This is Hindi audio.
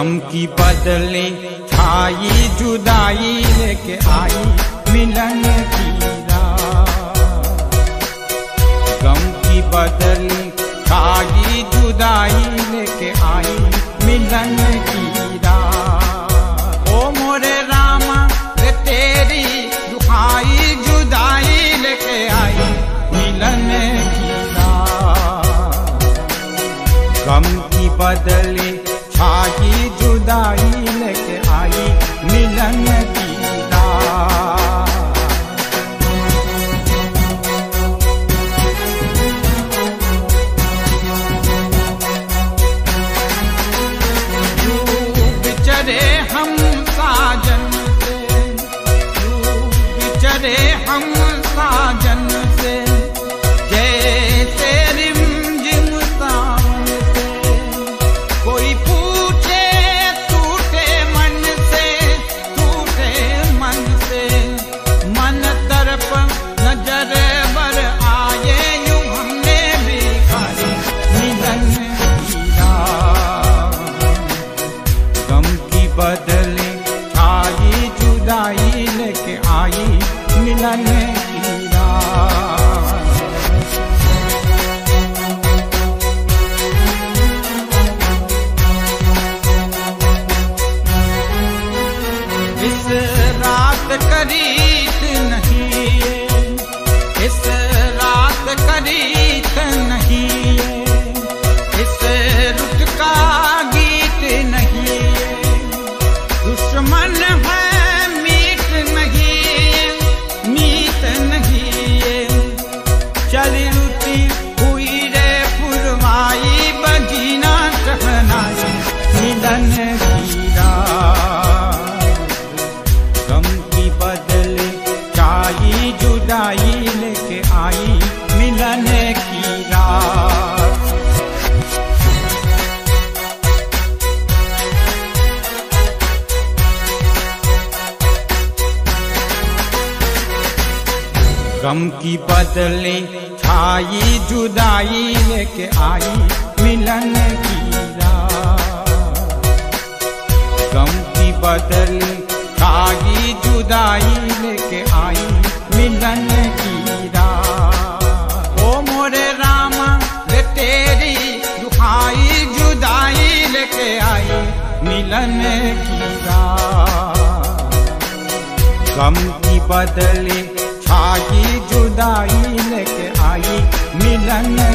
गम की बदले छाई जुदाई लेके आई मिलन की रात। गम की बदले छाई जुदाई लेके आई मिलन की रात। ओ मोरे रामा रे तेरी दुहाई जुदाई लेके आई मिलन की रात। गम की बदले छाई जुदाई लेके आई मिलन की रात। बिछड़े हम साजन से, बिछड़े हम साजन से, जैसे रिमझिम सावन से। कोई पूछे टूटे मन से, टूटे मन से, मन तरफ नजर बर आए यूं हमने भी खाई मिलन की रात। गम की बदले छाई जुदाई लेके आई मिलन की रात। इस रात करीत नहीं है, इस रात करीत नहीं है, इस रुत का गीत नहीं है। दुश्मन है मीत नहीं है, मीत नहीं है। चली रुती हुई रे पुरवाई बजीना टहनाई मिलन की रात। गम की बदले छाई जुदाई लेके आई मिलन की रात। गम की बदले छाई जुदाई लेके आई मिलन की रात। गम की बदले छाई जुदाई लेके आई मिलन की रात। ओ मोरे रामा रे तेरी दुहाई जुदाई लेके आई मिलन की रात। गम की बदले छाई जुदाई लेके आई मिलन